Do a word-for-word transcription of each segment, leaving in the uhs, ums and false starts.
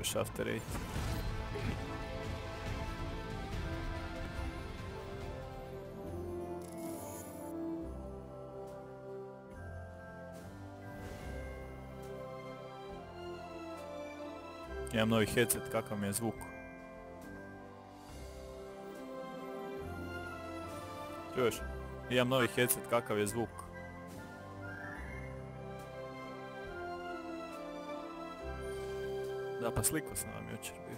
Još after eight. Imam novi headset, kakav mi je zvuk. Čuješ? Imam novi headset, kakav je zvuk. Da, pa sliko sam vam jučer bio.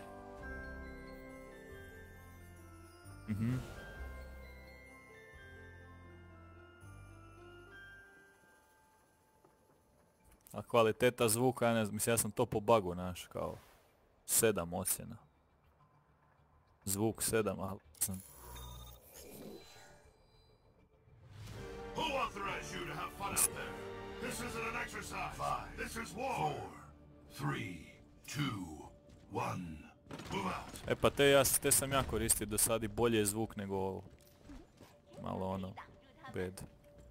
Mhm. A kvaliteta zvuka, ja ne znam, mislim ja sam to po bugu naš, kao sedam ocjena. Zvuk sedam, ali sam... Who authorized you to have fun out there? This isn't an exercise. Five, this is war. Four, three, two, one. Move out. E pa te, ja, te sam ja koristio do sad i bolje je zvuk nego ovo. Malo ono, bad.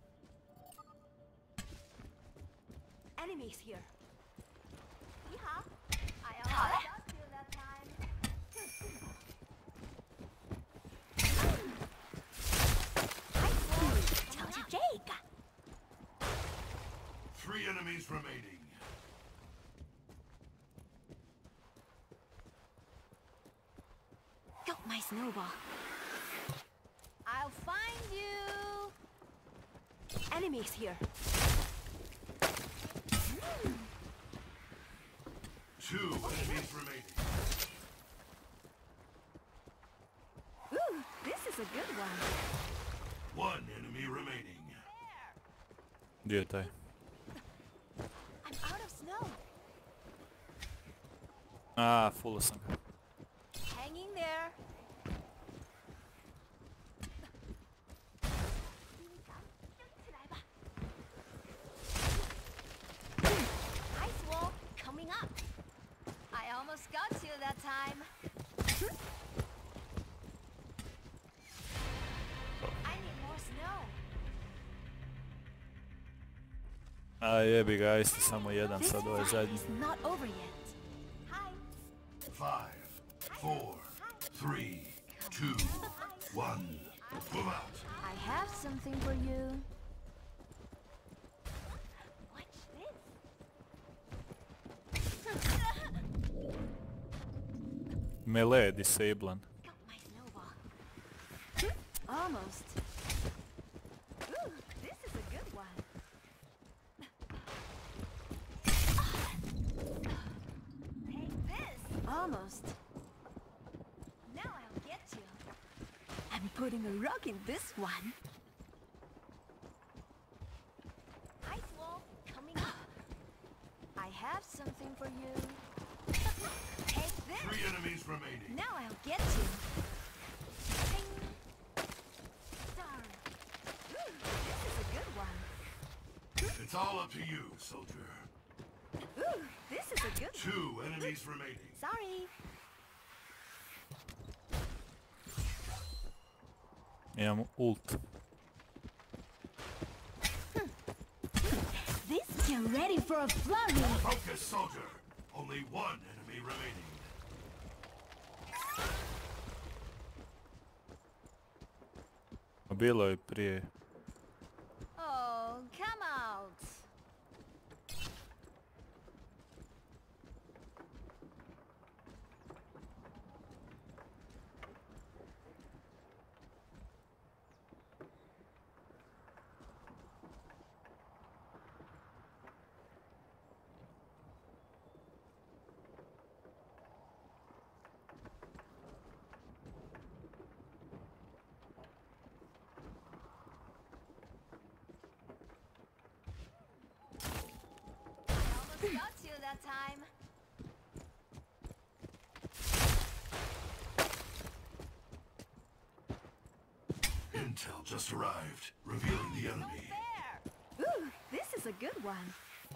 Enemies here. Yeehaw! I almost got you that time. Jake. Three enemies remaining. Go, Mei Snowball. I'll find you. Enemies here. Two enemies remaining. Ooh, this is a good one. One enemy remaining. Gdje je taj? I'm out of snow. A, full sam ga. Hanging there. Ice wall coming up. I almost got you that time. I need more snow. A jebi ga, isti samo jedan sad ovaj zadnji. This is not over yet. Hi. Five, four, three, two, one. Move out. I have something for you. Watch this. Melee disablen. Got my snowball. Almost. Ooh, this is a good one. Take this. Almost. Now I'll get you. I'm putting a rock in this one. Ice wall coming up. I have something for you. Take this. Three enemies remaining. Now I'll get you. Ding. Darn. Ooh, this is a good one. It's all up to you, soldier. Ooh, this is a good one. Two enemies remaining. Sorry. Imam ult. This get ready for a flurry. Focus, soldier. Only one enemy remaining. Bilo je prije. Oh, come out. Got you that time. Intel just arrived, revealing the enemy. There. Ooh, this is a good one.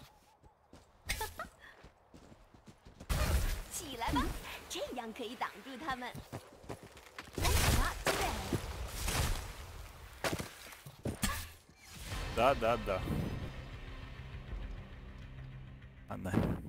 起来吧，这样可以挡住他们。Not today. Da, da, da. A ne.